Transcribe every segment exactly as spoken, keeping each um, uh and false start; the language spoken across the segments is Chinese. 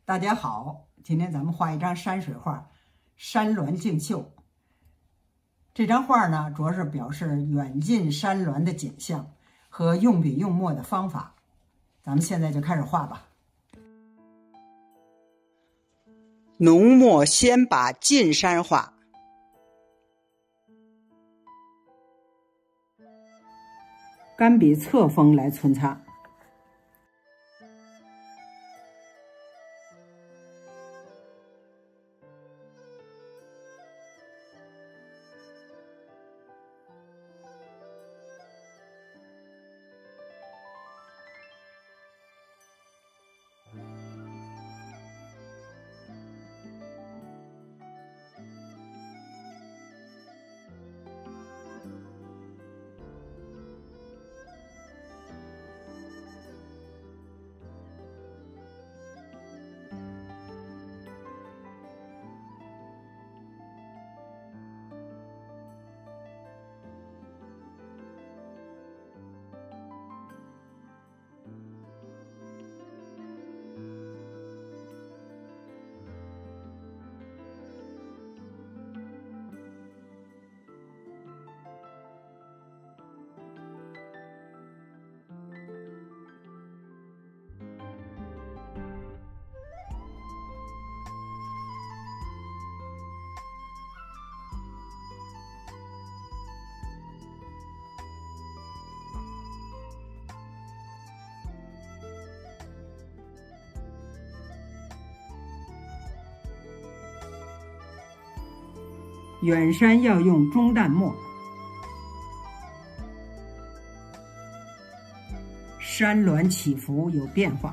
大家好，今天咱们画一张山水画，山峦竞秀。这张画呢，主要是表示远近山峦的景象和用笔用墨的方法。咱们现在就开始画吧。浓墨先把近山画，干笔侧锋来皴擦。 远山要用中淡墨，山峦起伏有变化。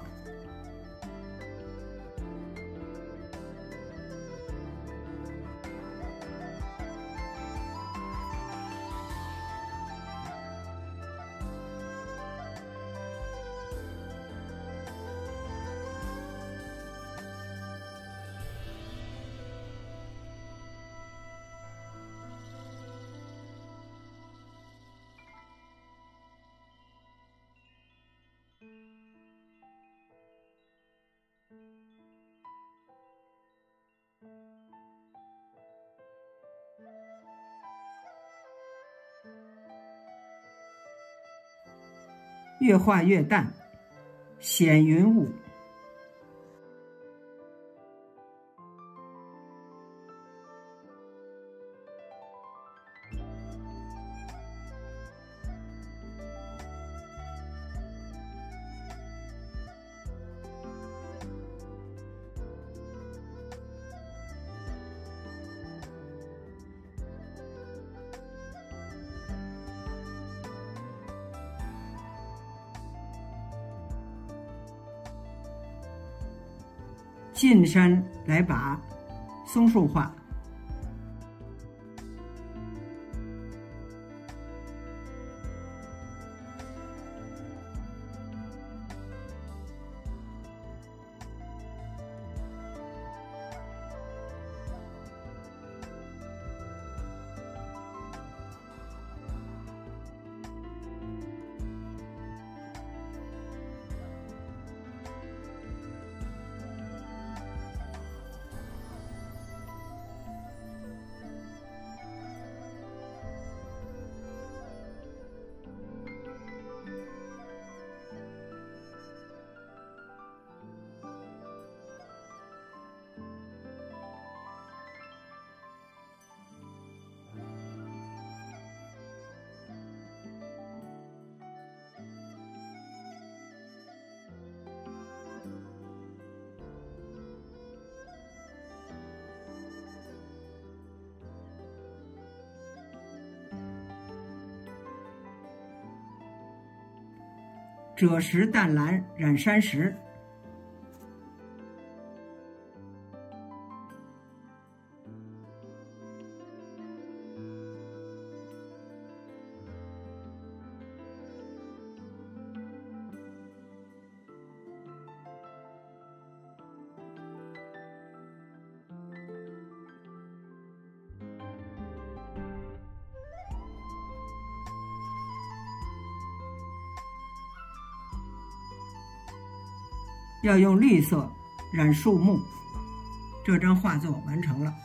越画越淡，显云雾。近山来把松树画，赭石淡蓝染山石。要用绿色染树木。这张画作完成了，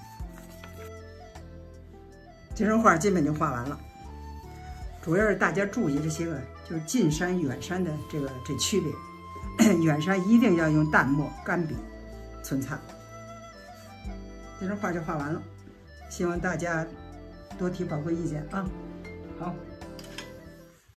这张画基本就画完了。主要是大家注意这些个，就是近山远山的这个这区别。远山一定要用淡墨干笔皴擦。这张画就画完了，希望大家多提宝贵意见啊。好。